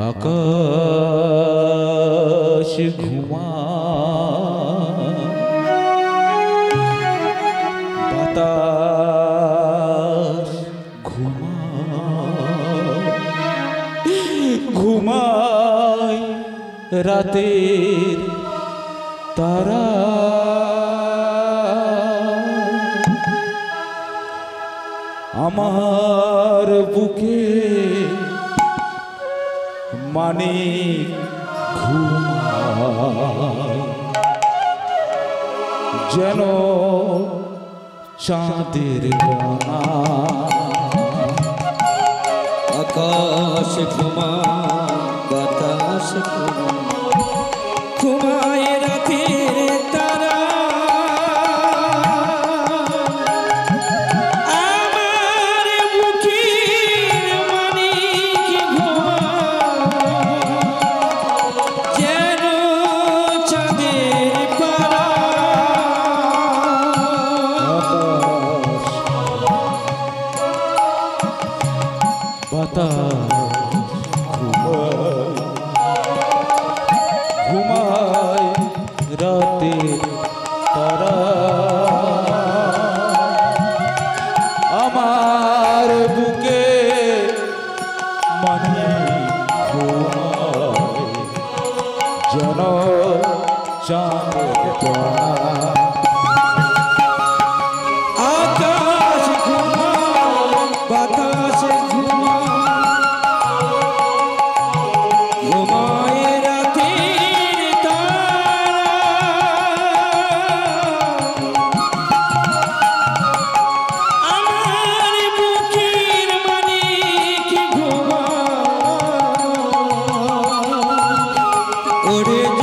আকাশ ঘুমায় বাতাস ঘুমায় রাতের তারা আমার বুকে মানিক ঘুমায় যেন চাঁদের ডানা আকাশ ঘুমায় বাতাস ঘুমায় রাতের তারা আমার বুকের মানিক ঘুমায় যেন চাঁদের পারা বাতাস ঘুমায় রাতের তারা আমার বুকে মানিক ঘুমায় যেন চাঁদের ডানা আকাশ ঘুমায় বাতাস ঘুমায় রাতের তারা আমার বুকের মানিক ঘুমায় ওরে